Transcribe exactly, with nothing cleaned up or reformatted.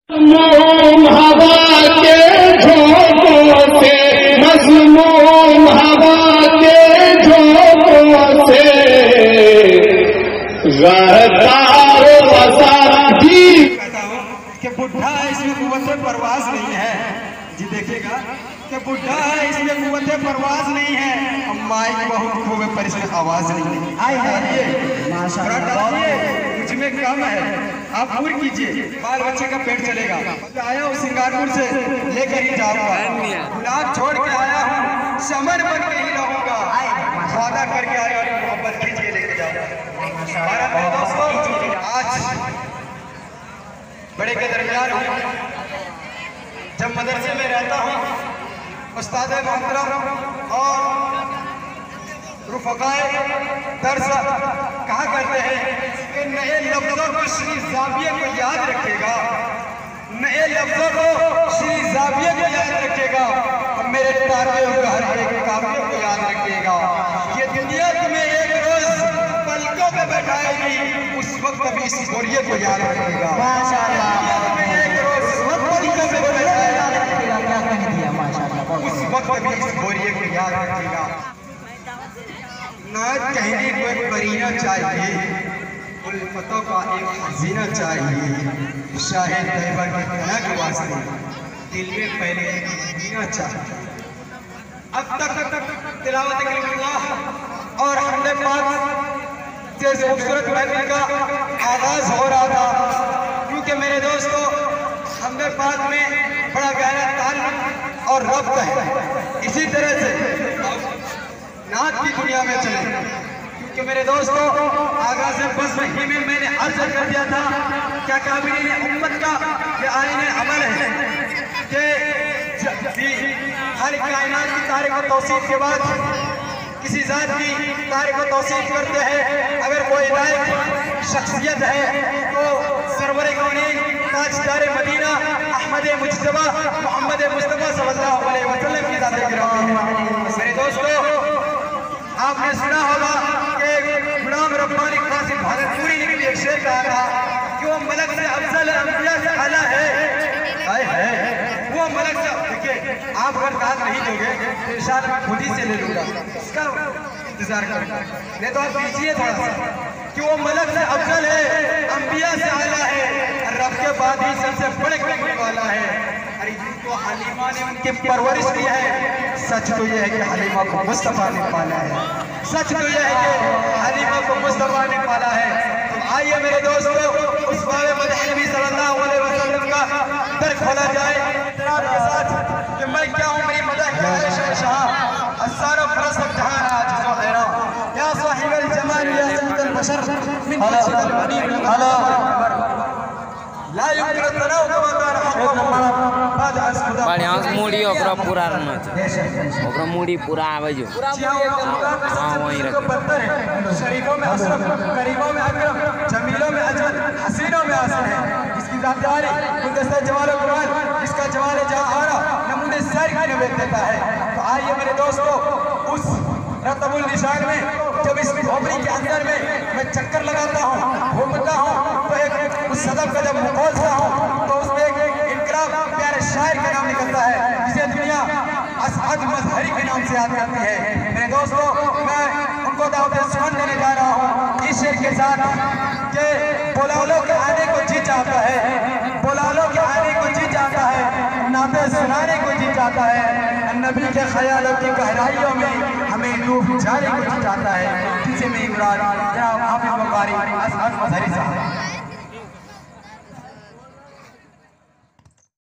मज़मूम हवा के झोंकों से, मज़मूम हवा के झोंकों से ग़रक़ार वसादी कि बुढ़ा है इसमें कुव्वत परवाज नहीं है। जी देखिएगा कि बुढ़ा है इसमें कुव्वत परवाज नहीं है। माइक बहुत खूब है पर इसमें आवाज नहीं है। आए है माशाअल्लाह मुझमें कम है, आप पूरी कीजिए, बाल बच्चे का पेट चलेगा। आया हूँ सिंगारपुर से लेकर ही जाऊंगा, गुलाब छोड़ के आया हूँ, समर बन के ही रहूंगा, वादा करके आया हूँ मोहब्बत खींच के लेके जाऊंगा। दोस्तों आज बड़े के दरमियान हूँ, जब मदरसे में रहता हूँ उस्ताद मोहतरम और रुफ़क़ाए दर्स कहा करते हैं कि नए लफ्ज़ों को श्री ज़ाविया को याद रखेगा, नए लफ्ज़ों को श्री ज़ाविया को याद रखेगा और मेरे तारियों का हर एक काफ़ियों को याद रखेगा। ये दुनिया तुम्हें एक रोज़ पलकों पे बैठाएगी, उस वक्त भी इस बोरिये को याद रखेगा। माशाअल्लाह तुम्हें एक रोज़ पलकों पे बैठाएगा, उस वक्त भी इस बोरिये को याद रखेगा। नात कहने को एक करीना चाहिए, उल्फतों का एक हसीना चाहिए, शाहिद तैयबा की तरह के वास्ते दिल में पहले एक मदीना चाहिए। अब तक तिलावत कलामुल्लाह और हमने पाक जैसे खूबसूरत महफिल का आगाज हो रहा था, क्योंकि मेरे दोस्तों हमने पाक में बड़ा गहरा ताल्लुक और रब्त है। इसी तरह से नात की दुनिया में चले, क्योंकि मेरे दोस्तों आगाज से बस वही में मैंने अर्ज कर दिया था क्या काबिलीन उम्मत का ये आईने अमल है कि हर कायनात की तारीख और तौसीफ के बाद किसी जात की तारीख और तौसीफ करते हैं। अगर कोई लायक शख्सियत है तो सरवर कौनैन ताजदार मदीना अहमद मुज्तबा मोहम्मद मुस्तफा सल्लल्लाहु अलैहि वसल्लम की ज़ात गिरामी है। मेरे दोस्तों आपने सुना होगा कि गुलाम रब्बानी कासिम भागलपुरी ने भी एक शेर कहा था कि वो मलक से अफजल अंबिया से आला है। आए है वो मलक से, देखिए आप अगर दाद नहीं दोगे तो इंशाअल्लाह मैं खुद ही से ले लूंगा, इसका इंतजार करूंगा, नहीं तो आप दीजिए थोड़ा सा कि वो मलक से अफजल है, अंबिया से आला है, रब के बाद ही सबसे बड़े करने वाला है। अरे जिनको हलीमा ने उनकी परवरिश की है, सच तो यह है कि हलीमा को मुस्तफा ने पाला है, सच तो यह है कि हलीमा को मुस्तफा ने पाला है। तो आइए मेरे दोस्तों उस बारे मदह नबी सल्लल्लाहु अलैहि वसल्लम का दर खोला जाए इतरार के साथ कि मैं क्या हूँ, मेरी मदह क्या है शहंशाह अस्सारो फरसत जहां आजिज़ व हैरान या साहिबल जमाल या सैयदल बशर मिन मस्जिदिल मनीर अला ला युमकिन तनाउ बाड़ी आंस मुड़ी ओकरा पूरा रहना चाहिए, ओकरा मुड़ी पूरा आवे जो हां वहीं रख। शरीफों में अशरफ, करीमों में अकरम, जमीलों में अजमल, हसीनों में हसन है, जिसकी ज़ात आली गुलदस्ता जवाल कुरान, जिसका जवाल जहां आरा नमूने सारी की नवेद देता है। तो आइए मेरे दोस्तों उस रतबुल निशान में जब इस झोपड़ी के अंदर में मैं चक्कर लगाता हूँ, घूमता हूँ, तो एक उस सदफ का जब खोलता हूँ तो उसमें एक इनकलाब प्यारे शायर का नाम निकलता है, जिसे दुनिया असअद मजहरी के नाम से याद करती है। मेरे दोस्तों मैं उनको दावत सुमन देने जा रहा हूँ इस शेर के साथ कि बुलालो के आने को जी चाहता है, बुलालो के आने को जी चाहता है, नाते सुनाने को जी चाहता है, नबी के ख्यालों की गहराइयों में हमें डूब जाने को जी चाहता है, जिसे मैं इमरान जनाब हाफिज बुखारी असअद मजहरी साहब